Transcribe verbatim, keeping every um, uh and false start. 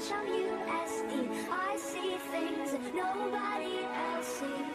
H-O-U-S-E. I see things that nobody else sees.